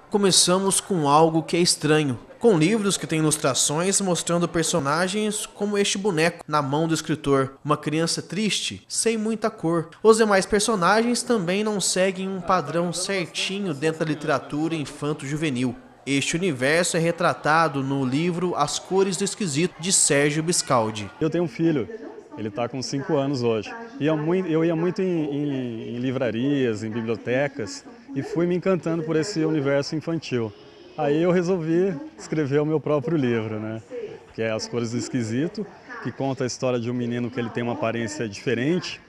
Começamos com algo que é estranho, com livros que têm ilustrações mostrando personagens como este boneco na mão do escritor, uma criança triste, sem muita cor. Os demais personagens também não seguem um padrão certinho dentro da literatura infanto-juvenil. Este universo é retratado no livro As Cores do Esquisito, de Sérgio Biscaldi. Eu tenho um filho, ele está com 5 anos hoje. Eu ia muito em livrarias, em bibliotecas, e fui me encantando por esse universo infantil. Aí eu resolvi escrever o meu próprio livro, né? Que é As Cores do Esquisito, que conta a história de um menino que ele tem uma aparência diferente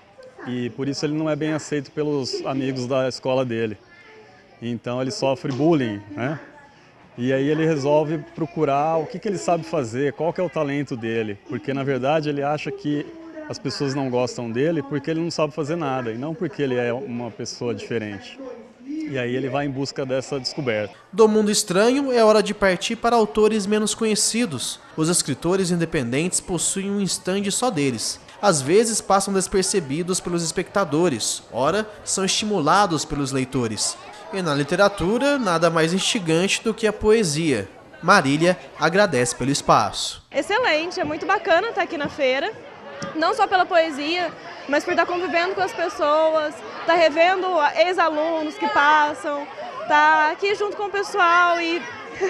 e por isso ele não é bem aceito pelos amigos da escola dele. Então ele sofre bullying, né? E aí ele resolve procurar o que ele sabe fazer, qual que é o talento dele, porque na verdade ele acha que as pessoas não gostam dele porque ele não sabe fazer nada e não porque ele é uma pessoa diferente. E aí ele vai em busca dessa descoberta. Do mundo estranho é hora de partir para autores menos conhecidos. Os escritores independentes possuem um stand só deles. Às vezes passam despercebidos pelos espectadores, ora são estimulados pelos leitores. E na literatura, nada mais instigante do que a poesia. Marília agradece pelo espaço. Excelente, é muito bacana estar aqui na feira, não só pela poesia, mas por estar convivendo com as pessoas, estar revendo ex-alunos que passam, estar aqui junto com o pessoal e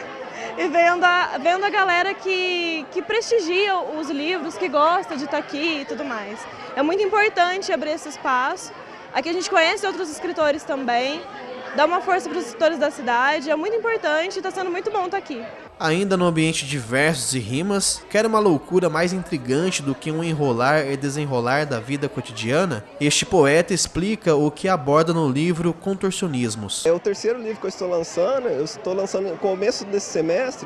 vendo a galera que prestigia os livros, que gosta de estar aqui e tudo mais. É muito importante abrir esse espaço. Aqui a gente conhece outros escritores também. Dá uma força para os escritores da cidade, é muito importante e está sendo muito bom estar aqui. Ainda no ambiente de versos e rimas, quer uma loucura mais intrigante do que um enrolar e desenrolar da vida cotidiana? Este poeta explica o que aborda no livro Contorcionismos. É o terceiro livro que eu estou lançando no começo desse semestre,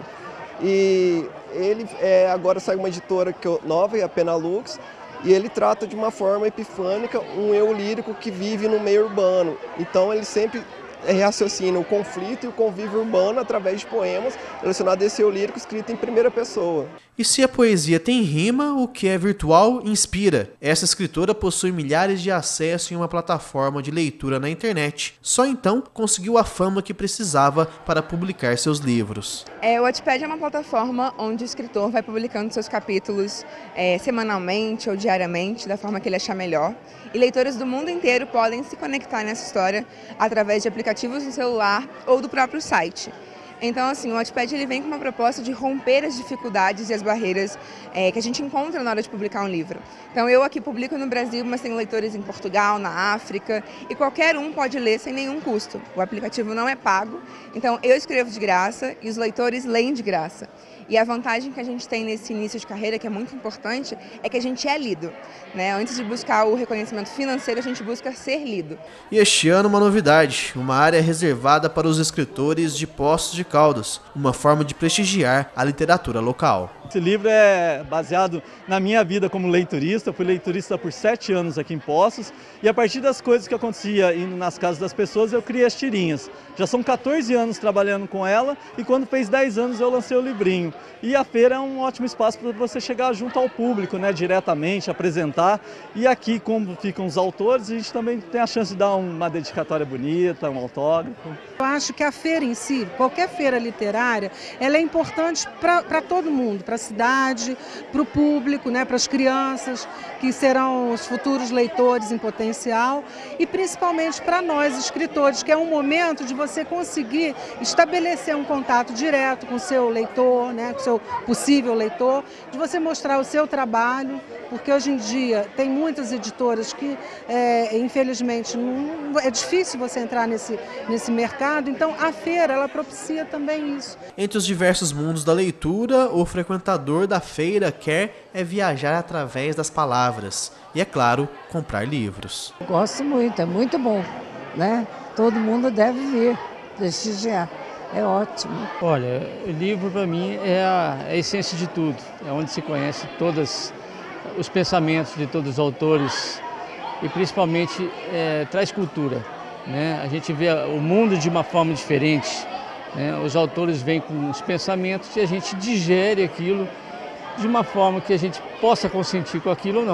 e ele agora sai uma editora nova, a Penalux, e ele trata de uma forma epifânica um eu lírico que vive no meio urbano. Então ele sempre raciocina o conflito e o convívio urbano através de poemas relacionados a esse eu lírico escrito em primeira pessoa. E se a poesia tem rima, o que é virtual inspira. Essa escritora possui milhares de acessos em uma plataforma de leitura na internet. Só então conseguiu a fama que precisava para publicar seus livros. O Wattpad é uma plataforma onde o escritor vai publicando seus capítulos semanalmente ou diariamente, da forma que ele achar melhor. E leitores do mundo inteiro podem se conectar nessa história através de aplicativos no celular ou do próprio site. Então, assim, o Wattpad ele vem com uma proposta de romper as dificuldades e as barreiras que a gente encontra na hora de publicar um livro. Então, eu aqui publico no Brasil, mas tenho leitores em Portugal, na África, e qualquer um pode ler sem nenhum custo. O aplicativo não é pago, então eu escrevo de graça e os leitores leem de graça. E a vantagem que a gente tem nesse início de carreira, que é muito importante, é que a gente é lido, né? Antes de buscar o reconhecimento financeiro, a gente busca ser lido. E este ano uma novidade, uma área reservada para os escritores de Poços de Caldas, uma forma de prestigiar a literatura local. Esse livro é baseado na minha vida como leiturista. Eu fui leiturista por 7 anos aqui em Poços e a partir das coisas que acontecia indo nas casas das pessoas, eu criei as tirinhas. Já são 14 anos trabalhando com ela e quando fez 10 anos eu lancei o livrinho. E a feira é um ótimo espaço para você chegar junto ao público, né, diretamente, apresentar. E aqui, como ficam os autores, a gente também tem a chance de dar uma dedicatória bonita, um autógrafo. Eu acho que a feira em si, qualquer feira literária, ela é importante para todo mundo, para a cidade, para o público, né, para as crianças, que serão os futuros leitores em potencial, e principalmente para nós, escritores, que é um momento de você conseguir estabelecer um contato direto com o seu leitor, né, com o seu possível leitor, de você mostrar o seu trabalho, porque hoje em dia tem muitas editoras que, infelizmente, é difícil você entrar nesse mercado, então a feira ela propicia também isso. Entre os diversos mundos da leitura, o frequentador da feira quer viajar através das palavras e, é claro, comprar livros. Gosto muito, é muito bom, né? Todo mundo deve vir prestigiar. É ótimo. Olha, o livro para mim é a essência de tudo. É onde se conhece todos os pensamentos de todos os autores e principalmente traz cultura, né? A gente vê o mundo de uma forma diferente, né? Os autores vêm com os pensamentos e a gente digere aquilo de uma forma que a gente possa consentir com aquilo ou não.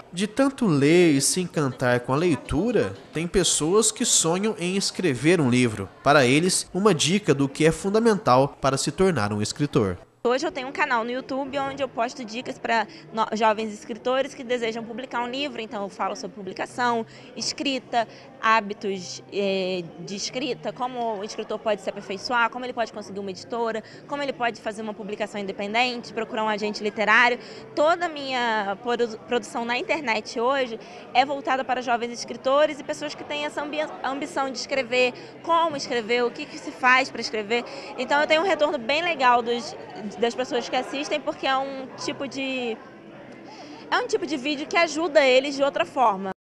De tanto ler e se encantar com a leitura, tem pessoas que sonham em escrever um livro. Para eles, uma dica do que é fundamental para se tornar um escritor. Hoje eu tenho um canal no YouTube onde eu posto dicas para jovens escritores que desejam publicar um livro. Então eu falo sobre publicação, escrita, hábitos de escrita, como o escritor pode se aperfeiçoar, como ele pode conseguir uma editora, como ele pode fazer uma publicação independente, procurar um agente literário. Toda a minha produção na internet hoje é voltada para jovens escritores e pessoas que têm essa ambição de escrever, como escrever, o que se faz para escrever. Então eu tenho um retorno bem legal das pessoas que assistem, porque é um tipo de vídeo que ajuda eles de outra forma.